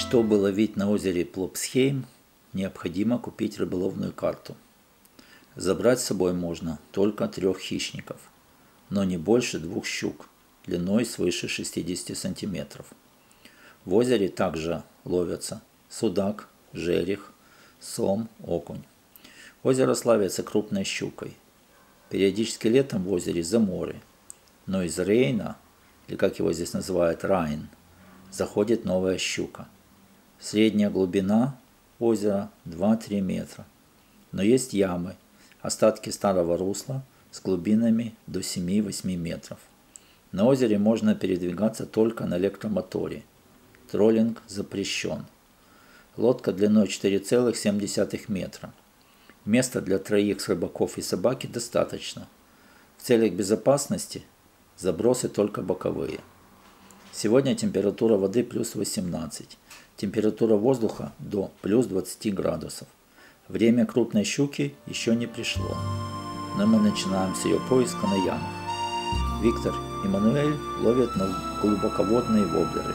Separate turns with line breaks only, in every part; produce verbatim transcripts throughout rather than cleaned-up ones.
Чтобы ловить на озере Плопсхейм, необходимо купить рыболовную карту. Забрать с собой можно только трех хищников, но не больше двух щук, длиной свыше шестидесяти сантиметров. В озере также ловятся судак, жерех, сом, окунь. Озеро славится крупной щукой. Периодически летом в озере заморы, но из Рейна, или как его здесь называют Райн, заходит новая щука. Средняя глубина озера два-три метра, но есть ямы, остатки старого русла с глубинами до семи-восьми метров. На озере можно передвигаться только на электромоторе. Троллинг запрещен. Лодка длиной четыре целых семь десятых метра. Места для троих рыбаков и собаки достаточно. В целях безопасности забросы только боковые. Сегодня температура воды плюс восемнадцать, температура воздуха до плюс двадцати градусов. Время крупной щуки еще не пришло, но мы начинаем с ее поиска на ямах. Виктор и Мануэль ловят на глубоководные воблеры.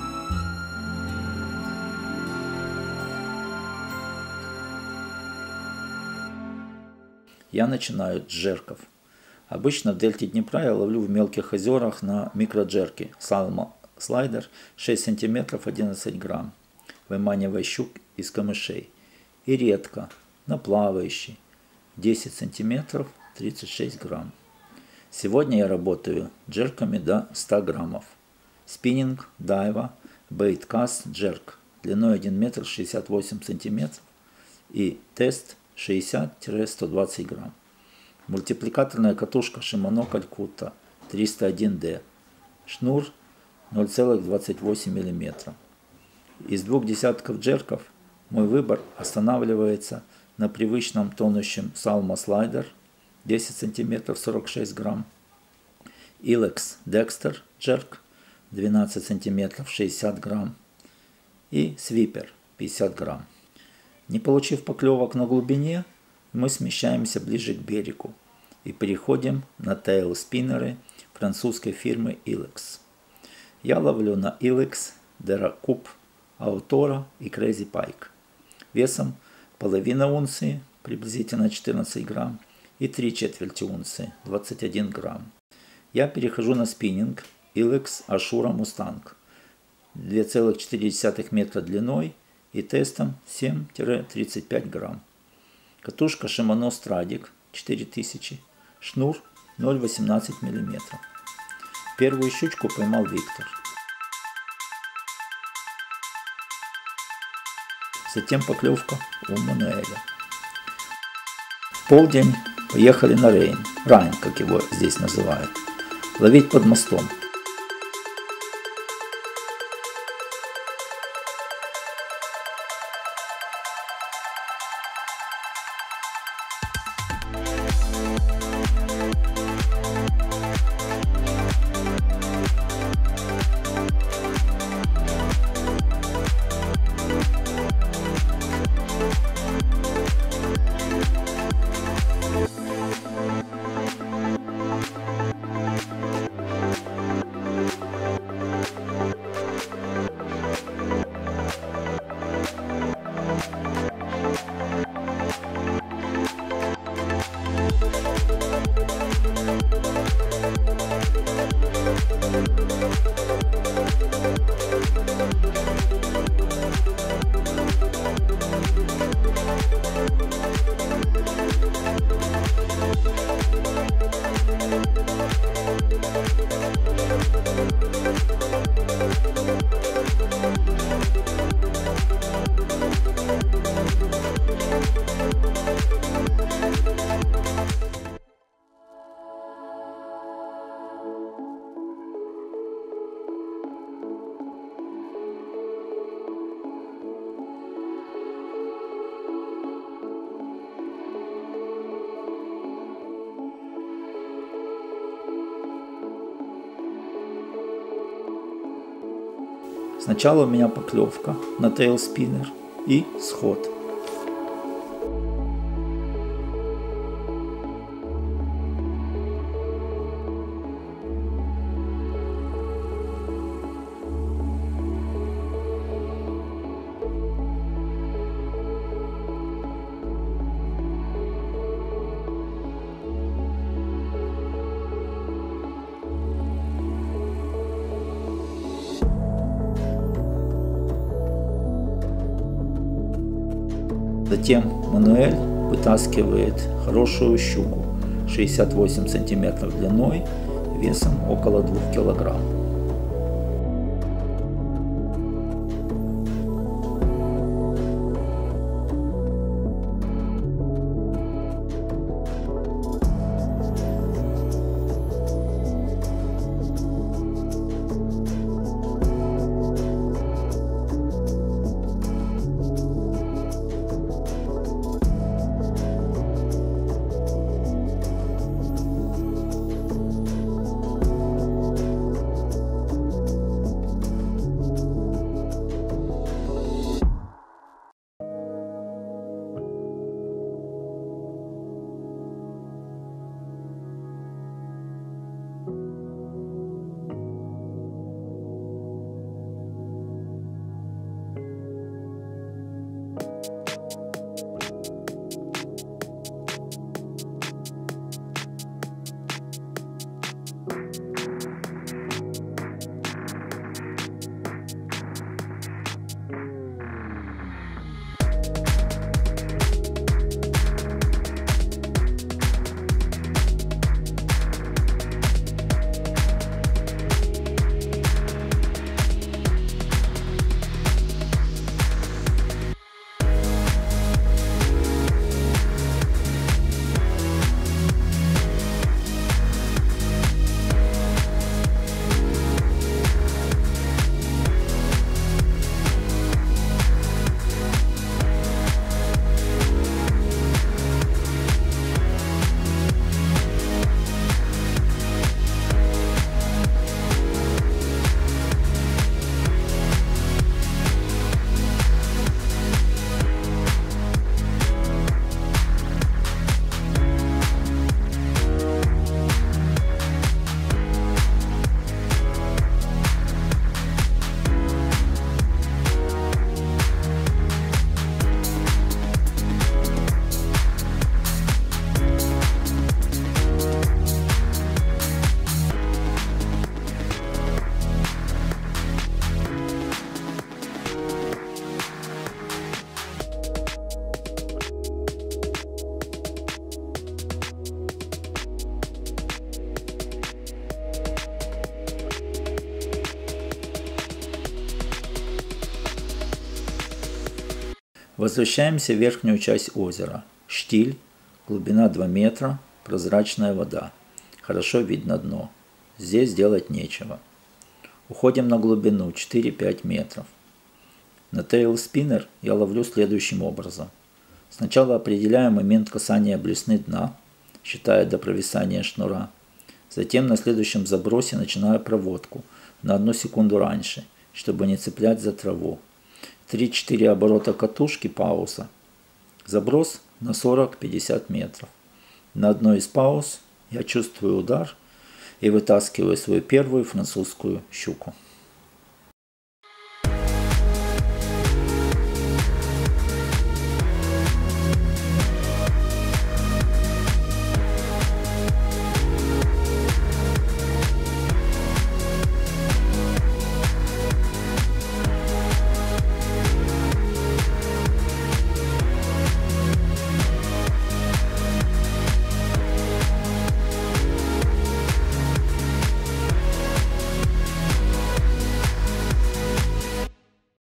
Я начинаю с джерков. Обычно в дельте Днепра я ловлю в мелких озерах на микроджерки Salmo Slider шесть сантиметров одиннадцать грамм, выманивая щук из камышей. И редко на плавающий десять сантиметров тридцать шесть грамм. Сегодня я работаю джерками до ста граммов. Спиннинг, дайва, бейткаст, джерк длиной один метр шестьдесят восемь сантиметров и тест шестьдесят - сто двадцать грамм. Мультипликаторная катушка Shimano Calcutta триста один дэ. Шнур ноль целых двадцать восемь миллиметра. Из двух десятков джерков мой выбор останавливается на привычном тонущем Salmo Slider десять сантиметров сорок шесть грамм, Ilex Dexter Jerk двенадцать сантиметров шестьдесят грамм и Sweeper пятьдесят грамм. Не получив поклевок на глубине, мы смещаемся ближе к берегу и переходим на тейл-спиннеры французской фирмы Ilex. Я ловлю на Ilex, Deracoup, Autora и Crazy Pike весом половина унции, приблизительно четырнадцать грамм, и три четверти унции, двадцать один грамм. Я перехожу на спиннинг Ilex Ashura Mustang два целых четыре десятых метра длиной и тестом семь - тридцать пять грамм. Катушка Shimano Stradic четыре тысячи, шнур ноль целых восемнадцать миллиметров. Первую щучку поймал Виктор. Затем поклевка у Мануэля. В полдень поехали на Рейн, Райн, как его здесь называют, ловить под мостом. Сначала у меня поклевка на тейл-спиннер и сход. Затем Мануэль вытаскивает хорошую щуку шестьдесят восемь сантиметров длиной, весом около двух килограмм. Возвращаемся в верхнюю часть озера. Штиль, глубина два метра, прозрачная вода. Хорошо видно дно. Здесь делать нечего. Уходим на глубину четыре-пять метров. На Tail Spinner я ловлю следующим образом. Сначала определяю момент касания блесны дна, считая до провисания шнура. Затем на следующем забросе начинаю проводку на одну секунду раньше, чтобы не цеплять за траву. три-четыре оборота катушки, пауза. Заброс на сорок-пятьдесят метров. На одной из пауз я чувствую удар и вытаскиваю свою первую французскую щуку.